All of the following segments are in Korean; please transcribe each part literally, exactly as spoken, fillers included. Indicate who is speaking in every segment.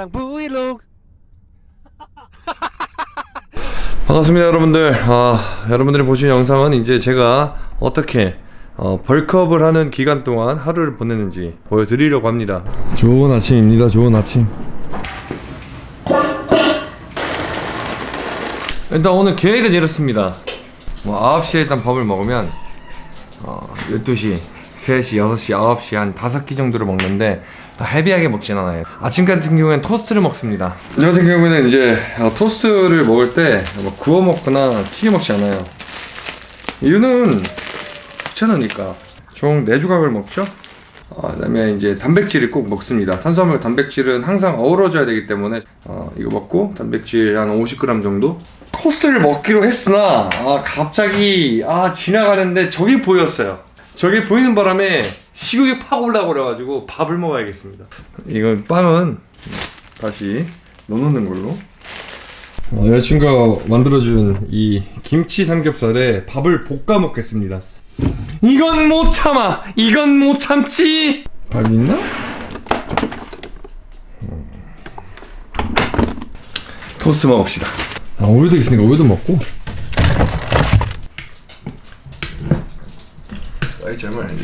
Speaker 1: 사랑 브이로그.
Speaker 2: 반갑습니다 여러분들. 아, 여러분들이 보신 영상은 이제 제가 어떻게 어, 벌크업을 하는 기간 동안 하루를 보냈는지 보여드리려고 합니다. 좋은 아침입니다. 좋은 아침. 일단 오늘 계획은 이렇습니다. 뭐 아홉 시에 일단 밥을 먹으면 어, 열두 시, 세 시, 여섯 시, 아홉 시 한 다섯 끼 정도를 먹는데 다 헤비하게 먹진 않아요. 아침 같은 경우에는 토스트를 먹습니다. 저 같은 경우에는 이제 토스트를 먹을 때 뭐 구워 먹거나 튀겨 먹지 않아요. 이유는 귀찮으니까. 총 네 조각을 먹죠. 어, 그 다음에 이제 단백질을 꼭 먹습니다. 탄수화물 단백질은 항상 어우러져야 되기 때문에 어, 이거 먹고 단백질 한 오십 그램 정도. 토스트를 먹기로 했으나 아, 갑자기 아 지나가는데 저기 보였어요. 저기 보이는 바람에 식욕이 팍 올라오고 그래가지고 밥을 먹어야겠습니다. 이건 빵은 다시 넣어놓는 걸로. 어, 여자친구가 만들어준 이 김치 삼겹살에 밥을 볶아 먹겠습니다. 이건 못 참아! 이건 못 참지! 밥 있나? 토스트 먹읍시다. 아, 우유도 있으니까 우유도 먹고. 딸기잼을 이렇게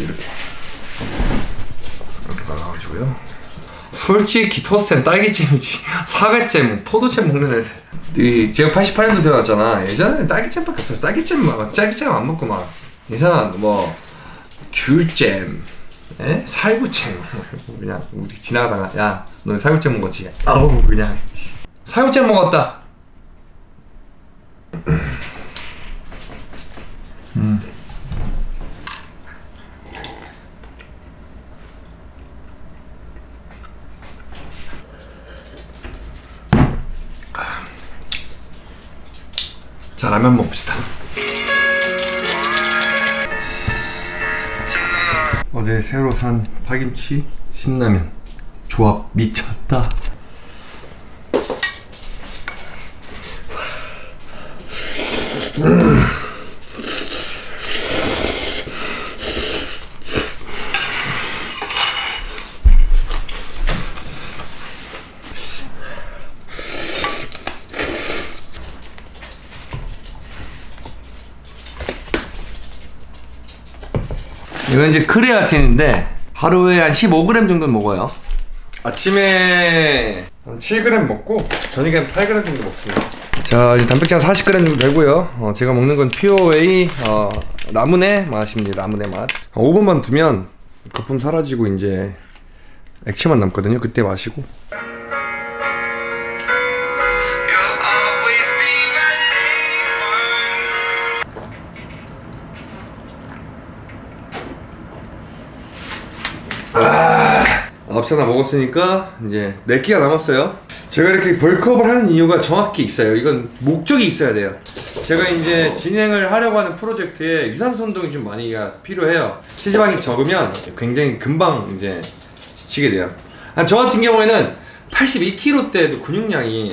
Speaker 2: 이렇게 발라가지고요. 솔직히 토스트는 딸기잼이지 사과잼, 포도잼 먹는 애들. 이 제가 팔십팔 년도 태어났잖아. 예전에는 딸기잼밖에 없었어. 딸기잼 막 딸기잼 안 먹고 막 이상한 뭐 귤잼, 에? 살구잼 그냥 우리 지나가다가 야 너 살구잼 먹었지? 아우 그냥 살구잼 먹었다. 음. 자, 라면 먹읍시다. 어제 새로 산 파김치 신라면 조합 미쳤다. 음. 이건 이제 크레아틴인데 하루에 한 십오 그램 정도 먹어요. 아침에 한 칠 그램 먹고 저녁에 한 팔 그램 정도 먹습니다. 자, 이제 단백질 한 사십 그램 정도 되고요. 어, 제가 먹는 건 퓨어웨이 어, 라무네 맛입니다. 라무네 맛. 어, 오 분만 두면 거품 사라지고 이제 액체만 남거든요. 그때 마시고. 아, 아홉 시 하나 먹었으니까 이제 네 끼가 남았어요. 제가 이렇게 벌크업을 하는 이유가 정확히 있어요. 이건 목적이 있어야 돼요. 제가 이제 진행을 하려고 하는 프로젝트에 유산소 운동이 좀 많이 필요해요. 체지방이 적으면 굉장히 금방 이제 지치게 돼요. 저 같은 경우에는 팔십이 킬로그램 때도 근육량이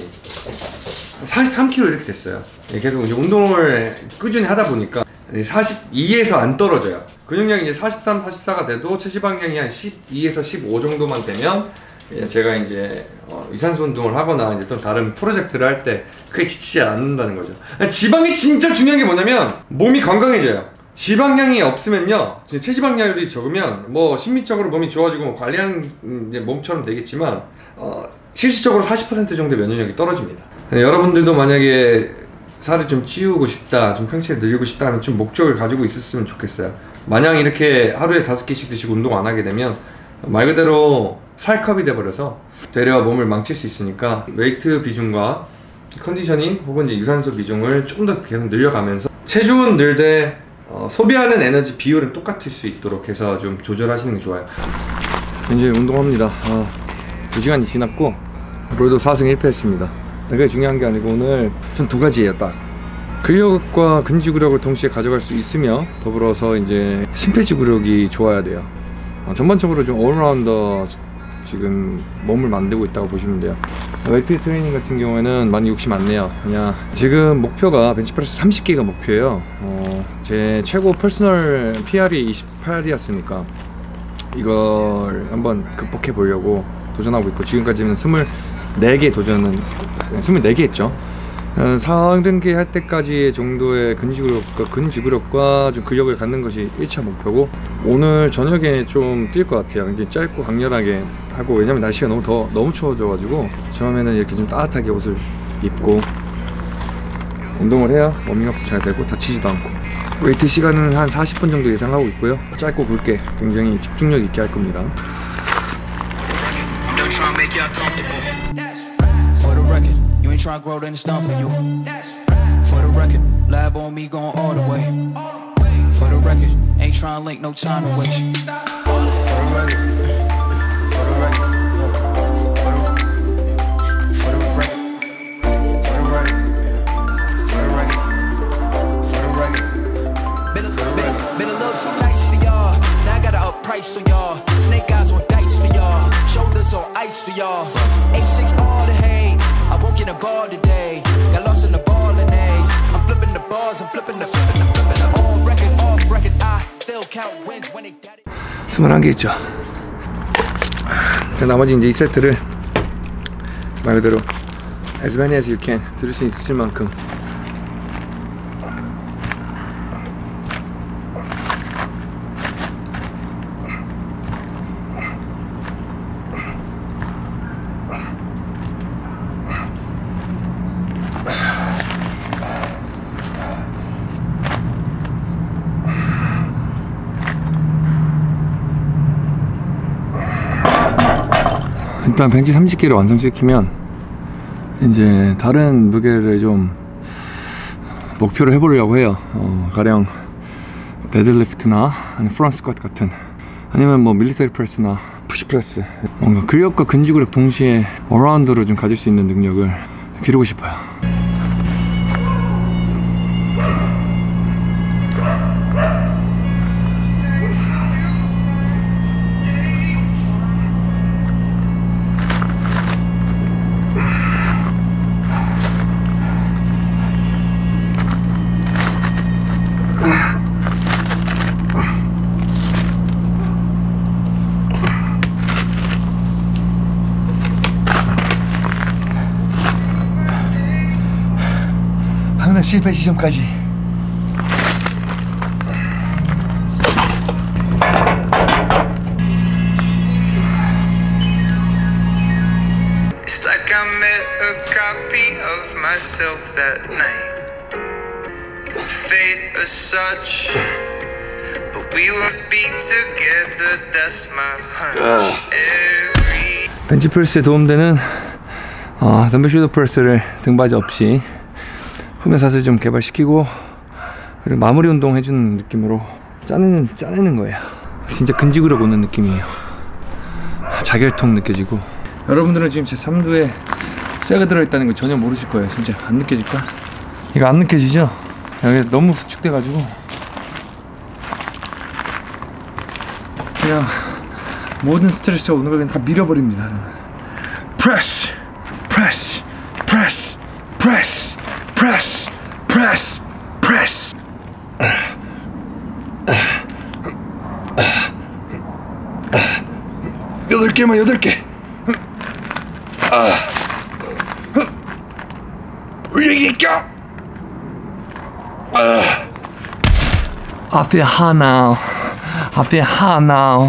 Speaker 2: 사십삼 킬로그램 이렇게 됐어요. 계속 이제 운동을 꾸준히 하다 보니까 사십이에서 안 떨어져요. 근육량이 이제 사십삼, 사십사가 돼도 체지방량이 한 십이에서 십오 정도만 되면 제가 이제 어, 유산소 운동을 하거나 이제 또 다른 프로젝트를 할 때 크게 지치지 않는다는 거죠. 지방이 진짜 중요한 게 뭐냐면 몸이 건강해져요. 지방량이 없으면요, 체지방량이 적으면 뭐 심리적으로 몸이 좋아지고 뭐 관리하는 이제 몸처럼 되겠지만 어, 실질적으로 사십 퍼센트 정도 면역력이 떨어집니다. 여러분들도 만약에 살을 좀 찌우고 싶다, 좀 평체를 늘리고 싶다 하면 좀 목적을 가지고 있었으면 좋겠어요. 마냥 이렇게 하루에 다섯 개씩 드시고 운동 안 하게 되면 말 그대로 살컵이 돼버려서 되려 몸을 망칠 수 있으니까 웨이트 비중과 컨디셔닝 혹은 이제 유산소 비중을 좀 더 계속 늘려가면서 체중은 늘되 어, 소비하는 에너지 비율은 똑같을 수 있도록 해서 좀 조절하시는 게 좋아요. 이제 운동합니다. 아, 두 시간이 지났고 오늘도 사 승 일 패 했습니다. 그게 중요한 게 아니고 오늘 전 두 가지예요. 딱 근력과 근지구력을 동시에 가져갈 수 있으며 더불어서 이제 심폐지구력이 좋아야 돼요. 어, 전반적으로 좀 올라운더 지금 몸을 만들고 있다고 보시면 돼요. 웨이트 트레이닝 같은 경우에는 많이 욕심 안 내요. 그냥 지금 목표가 벤치프레스 삼십 개가 목표예요. 어, 제 최고 퍼스널 피알이 이십팔이었으니까 이걸 한번 극복해 보려고 도전하고 있고, 지금까지는 네 개 도전은 스물네 개 했죠. 사 등기 할 때까지의 정도의 근지구력과, 근지구력과 좀 근력을 갖는 것이 일 차 목표고, 오늘 저녁에 좀 뛸 것 같아요. 이제 짧고 강렬하게 하고, 왜냐면 날씨가 너무 더 너무 추워져가지고 처음에는 이렇게 좀 따뜻하게 옷을 입고 운동을 해야 워밍업도 잘 되고 다치지도 않고. 웨이트 시간은 한 사십 분 정도 예상하고 있고요. 짧고 굵게 굉장히 집중력 있게 할 겁니다.
Speaker 1: Try to grow, then it's done for you. For the record, lab on me going all the way. For the record, ain't trying to link, no time to waste. For the record, for the record, for the for the record, for the record, for the record, for the record. Been a been, been a little too nice to y'all. Now I gotta up price on y'all. Snake eyes on dice for y'all. Shoulders on ice for y'all. A six all the hate. I won't get a ball today. Got lost in the ball and A's. I'm flipping the balls, I'm flipping the flipping the flipping the on record, off record. I still count wins when they got it.
Speaker 2: 스물한 개 있죠. 나머지 이제 이 세트를 말 그대로 as many as you can 들을 수 있을 만큼 일단 벤치 삼십 개를 완성시키면 이제 다른 무게를 좀 목표로 해보려고 해요. 어, 가령 데드리프트나 아니면 프런트 스쿼트 같은, 아니면 뭐 밀리터리 프레스나 푸시 프레스, 뭔가 근력과 근지구력 동시에 어라운드로 좀 가질 수 있는 능력을 기르고 싶어요. 항상 실패 지점까지.
Speaker 3: It's like I met a copy of myself that night. Fate as such, but we would be together. That's my hunch. Every
Speaker 2: 벤치프레스에 도움되는 어, 덤벨 숄더 프레스를 등받이 없이 후면사슬 좀 개발시키고, 그리고 마무리 운동 해주는 느낌으로 짜내는, 짜내는 거예요. 진짜 근지구력 오는 느낌이에요. 자결통 느껴지고. 여러분들은 지금 제 삼두에 쇠가 들어있다는 걸 전혀 모르실 거예요. 진짜 안 느껴질까? 이거 안 느껴지죠? 여기 너무 수축돼가지고 그냥 모든 스트레스가 오는 걸 그냥 다 밀어버립니다. 프레스! 프레스! 프레스! 프레스! 프레스! 프레스! 프레스! 여덟 개만 여덟 개. I feel hot now. I feel hot now.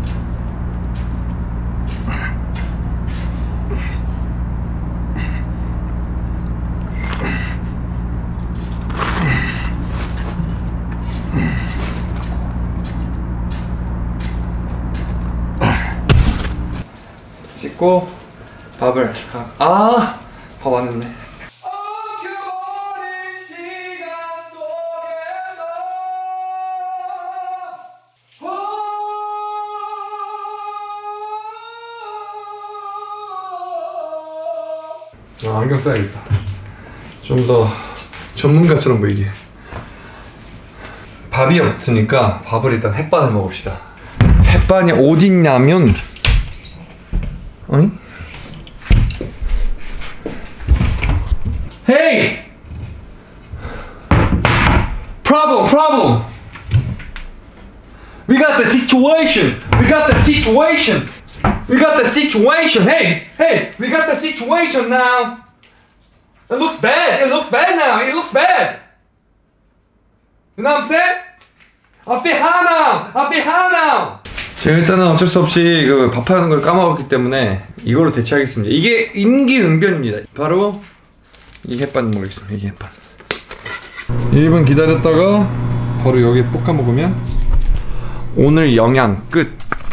Speaker 2: 씻고 밥을 아, 밥 안 했네. 아, 안경 써야겠다. 좀 더 전문가처럼 보이게. 밥이 없으니까 밥을 일단 햇반을 먹읍시다. 햇반이 어딨냐면, 어이? Hey! Problem, problem! We got the situation! We got the situation! We got the situation. Hey, hey, we got the situation now. It looks bad. It looks bad now. It looks bad. You know what I'm saying? I feel hot now. I feel hot now. 제가 일단은 어쩔 수 없이 그 밥하는 걸 까먹었기 때문에 이걸로 대체하겠습니다. 이게 임기응변입니다. 바로 이 햇반 먹겠습니다. 이 햇반. 일 분 기다렸다가 바로 여기에 볶아 먹으면 오늘 영양 끝.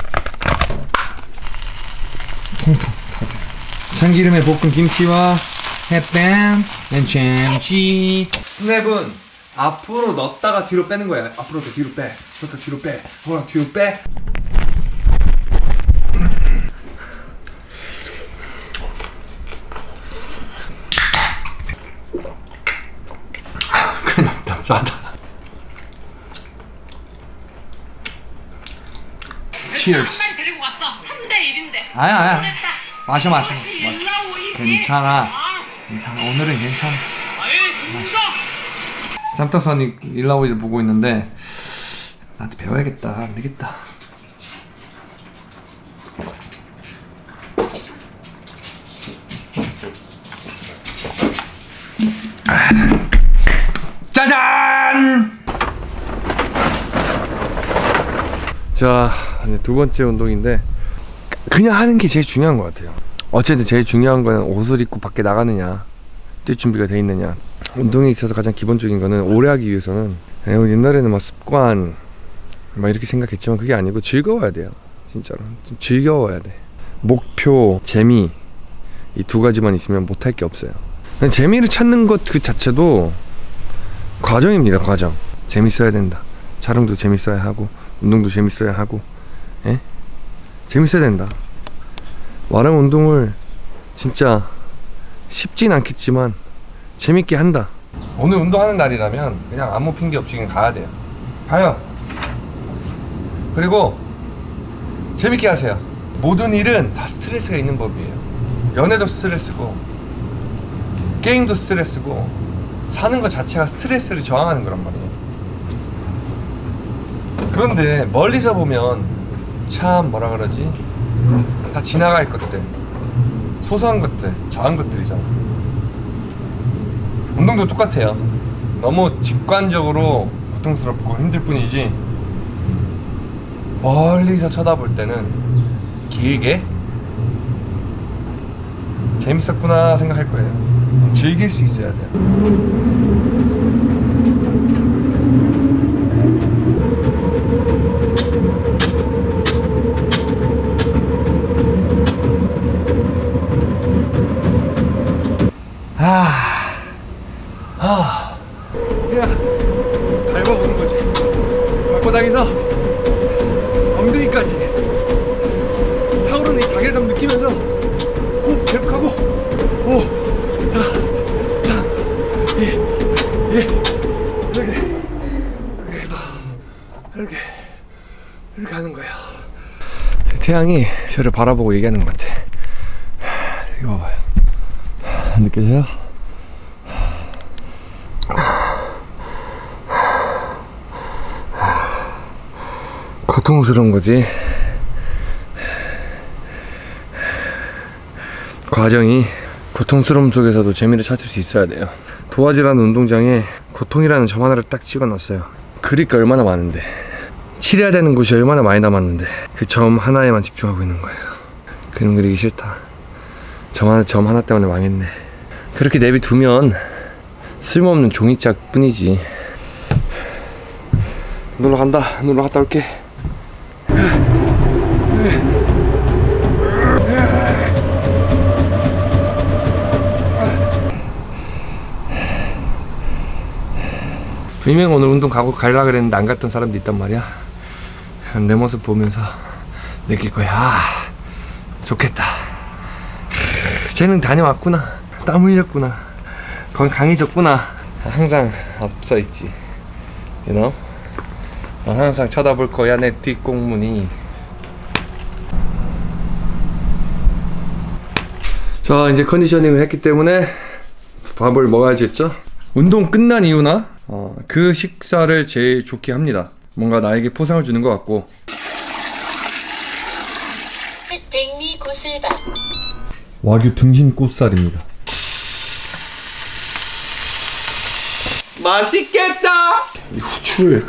Speaker 2: 통통 참기름에 볶은 김치와 햇반, 참치. 스냅은 앞으로 넣었다가 뒤로 빼는 거야. 앞으로 더 뒤로 빼, 더 뒤로 빼, 더 뒤로 빼. 그냥 짜다. Cheers.
Speaker 4: 데리고 왔어. 삼 대 일인데.
Speaker 2: 아야 아야. 마셔 마셔. 괜찮아. 괜찮아. 오늘은 괜찮아.
Speaker 4: 아예 진짜.
Speaker 2: 짬떡선이 일라오이를 보고 있는데 나한테 배워야겠다. 안 되겠다. 짜잔! 자, 두 번째 운동인데 그냥 하는 게 제일 중요한 것 같아요. 어쨌든 제일 중요한 거는 옷을 입고 밖에 나가느냐, 뛸 준비가 돼 있느냐. 운동에 있어서 가장 기본적인 거는 오래 하기 위해서는 옛날에는 막 습관 막 이렇게 생각했지만 그게 아니고 즐거워야 돼요. 진짜로 좀 즐거워야 돼. 목표, 재미 이 두 가지만 있으면 못할 게 없어요. 재미를 찾는 것 그 자체도 과정입니다. 과정. 재밌어야 된다. 촬영도 재밌어야 하고 운동도 재밌어야 하고, 예? 재밌어야 된다. 말하면 운동을 진짜 쉽진 않겠지만 재밌게 한다. 오늘 운동하는 날이라면 그냥 아무 핑계 없이 그냥 가야 돼요. 가요. 그리고 재밌게 하세요. 모든 일은 다 스트레스가 있는 법이에요. 연애도 스트레스고 게임도 스트레스고 사는 것 자체가 스트레스를 저항하는 거란 말이에요. 그런데 멀리서 보면 참 뭐라 그러지? 다 지나갈 것들, 소소한 것들, 작은 것들이잖아. 운동도 똑같아요. 너무 직관적으로 고통스럽고 힘들 뿐이지 멀리서 쳐다볼 때는 길게 재밌었구나 생각할 거예요. 즐길 수 있어야 돼요. 아, 아, 그냥 밟아보는 거지. 발바닥에서 엉덩이까지 타오르는 이 자괴감 느끼면서 호흡 계속하고 오, 사, 삼, 이, 일 이렇게 이렇게 이렇게 이렇게 하는 거예요. 태양이 저를 바라보고 얘기하는 것 같아. 이거 봐봐요. 느껴져요? 고통스러운 거지. 과정이 고통스러움 속에서도 재미를 찾을 수 있어야 돼요. 도화지라는 운동장에 고통이라는 점 하나를 딱 찍어놨어요. 그릴 게 얼마나 많은데, 칠해야 되는 곳이 얼마나 많이 남았는데 그 점 하나에만 집중하고 있는 거예요. 그림 그리기 싫다. 점 하나, 점 하나 때문에 망했네. 그렇게 내비두면 쓸모없는 종이짝 뿐이지. 놀러 간다. 놀러 갔다 올게. 분명 오늘 운동 가고 가려고 그랬는데 안 갔던 사람도 있단 말이야. 내 모습 보면서 느낄 거야. 아, 좋겠다. 쟤는 다녀왔구나. 땀 흘렸구나. 건 강해졌구나. 항상 앞서 있지. You know? 난 항상 쳐다볼 거야. 내 뒷공문이. 자, 이제 컨디셔닝을 했기 때문에 밥을 먹어야지 했죠. 운동 끝난 이유나 어, 그 식사를 제일 좋게 합니다. 뭔가 나에게 포상을 주는 것 같고.
Speaker 4: 백미
Speaker 5: 칠 번.
Speaker 2: 와규 등심 꽃살입니다.
Speaker 6: 맛있겠다.
Speaker 2: 이 후추를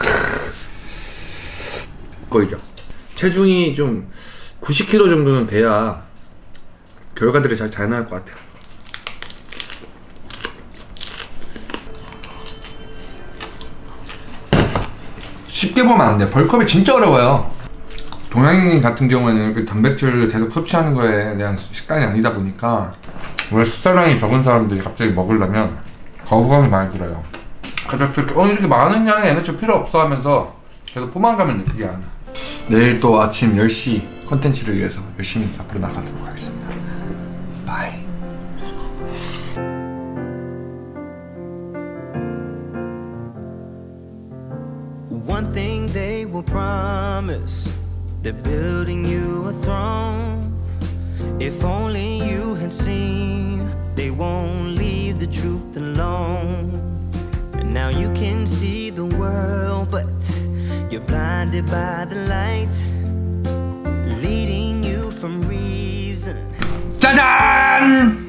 Speaker 2: 거이죠. 체중이 좀 구십 킬로그램 정도는 돼야 결과들이 잘 잘 나올 것 같아요. 쉽게 보면 안 돼. 벌크업이 진짜 어려워요. 동양인 같은 경우에는 이렇게 단백질을 계속 섭취하는 거에 대한 식단이 아니다 보니까 원래 식사량이 적은 사람들이 갑자기 먹으려면 거부감이 많이 들어요. 그래서 이렇게 어 이렇게 많은 양의 에너지 필요 없어 하면서 계속 포만감을 느끼게 하는. 내일 또 아침 열 시 컨텐츠를 위해서 열심히 앞으로 나가도록 하겠습니다. 바이.
Speaker 7: One thing they will promise, they're building you a throne. If only you had seen, they won't leave the truth alone. And now you can see the world, but you're blinded by the light, leading you from reason.
Speaker 2: 짜잔!